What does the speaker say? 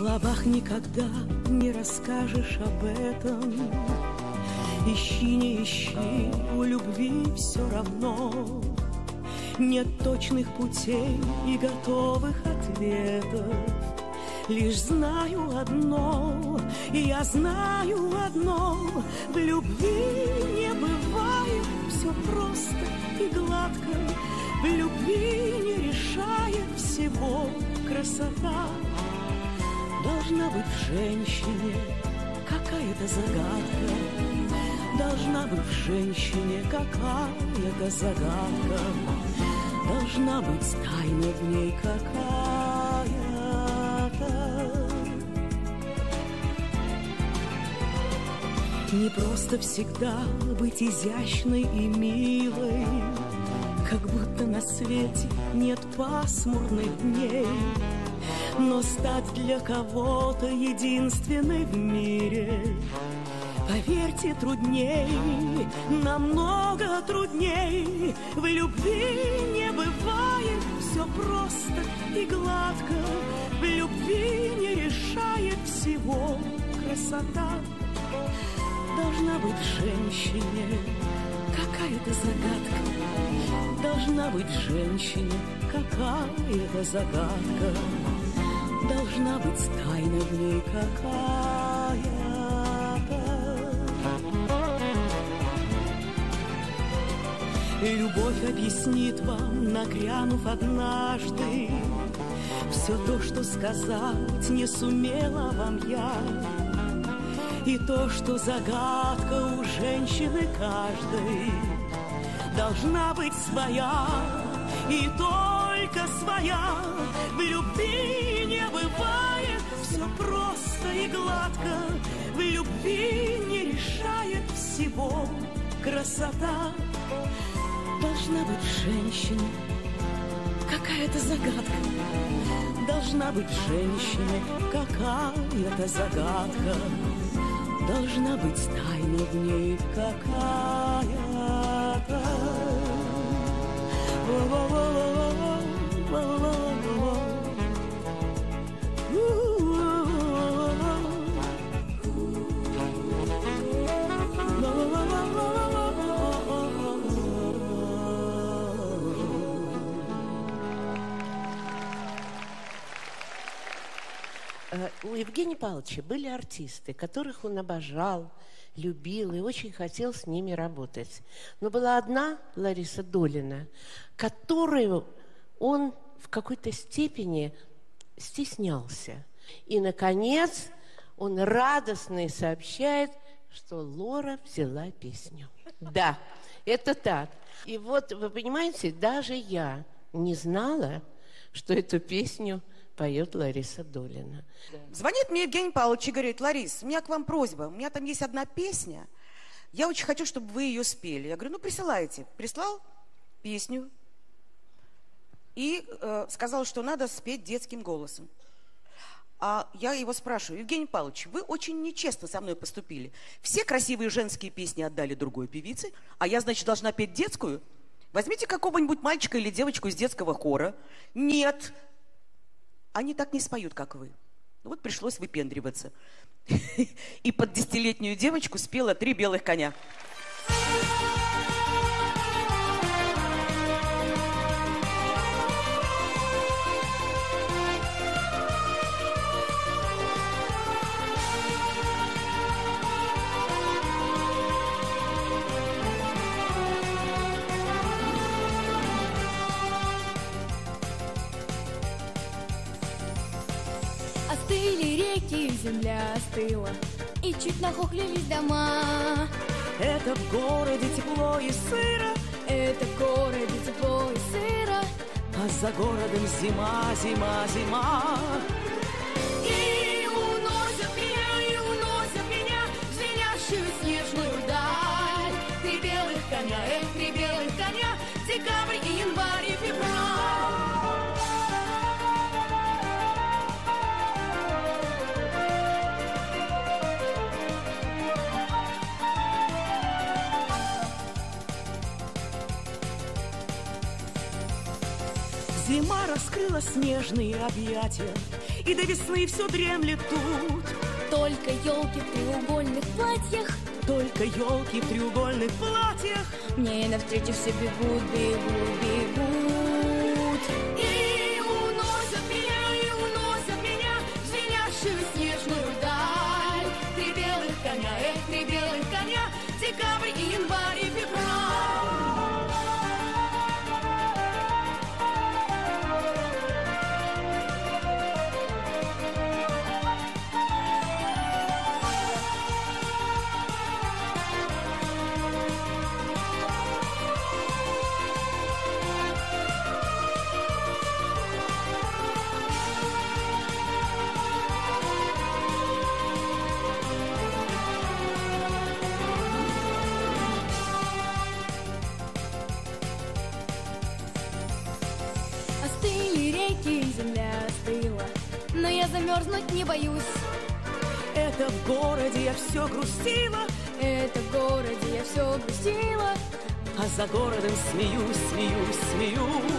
словах никогда не расскажешь об этом. Ищи, не ищи, у любви все равно. Нет точных путей и готовых ответов. Лишь знаю одно, и я знаю одно: в любви не бывает все просто и гладко. В любви не решает всего красота. Должна быть в женщине какая-то загадка. Должна быть в женщине какая-то загадка. Должна быть тайна в ней какая-то. Не просто всегда быть изящной и милой, как будто на свете нет пасмурных дней. Но стать для кого-то единственной в мире, поверьте, трудней, намного трудней. В любви не бывает все просто и гладко. В любви не решает всего красота. Должна быть в женщине какая-то загадка. Должна быть в женщине какая-то загадка. Должна быть тайна в ней какая-то. Любовь объяснит вам, нагрянув однажды, все то, что сказать не сумела вам я. И то, что загадка у женщины каждой должна быть своя, и только своя. В любви не бывает все просто и гладко. В любви не решает всего красота. Должна быть в женщине какая-то загадка. Должна быть в женщине какая-то загадка. Должна быть тайна в ней какая-то. У Евгения Павловича были артисты, которых он обожал, любил и очень хотел с ними работать. Но была одна, Лариса Долина, которую он в какой-то степени стеснялся. И, наконец, он радостно сообщает, что Лора взяла песню. Да, это так. И вот, вы понимаете, даже я не знала, что эту песню поет Лариса Долина. Звонит мне Евгений Павлович и говорит: Ларис, у меня к вам просьба. У меня там есть одна песня. Я очень хочу, чтобы вы ее спели. Я говорю: ну, присылайте. Прислал песню и сказал, что надо спеть детским голосом. А я его спрашиваю: Евгений Павлович, вы очень нечестно со мной поступили. Все красивые женские песни отдали другой певице, а я, значит, должна петь детскую? Возьмите какого-нибудь мальчика или девочку из детского хора. Нет, они так не споют, как вы. Ну вот пришлось выпендриваться. И под 10-летнюю девочку спела «Три белых коня». Остыли реки, земля остыла, и чуть нахохлились дома. Это в городе тепло и сыро, это в городе тепло и сыро, а за городом зима, зима, зима. И уносят меня в звенящую снежную даль. Три белых коня, три белых коня, декабрь и январь и февраль. Зима раскрыла снежные объятия, и до весны все дремлет тут. Только елки в треугольных платьях, Только елки в треугольных платьях мне навстречу все бегут, бегут, бегут. И уносят меня в звенящую снежную даль. Три белых коня, декабрь, и январь, и февраль. Остыли реки, земля остыла, но я замерзнуть не боюсь. Это в городе я все грустила, Это в городе я все грустила, а за городом смеюсь, смеюсь, смеюсь.